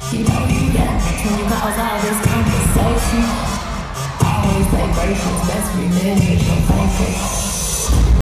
You know you got me when you cause all this conversation. Always vibrations, best revenge, your focus.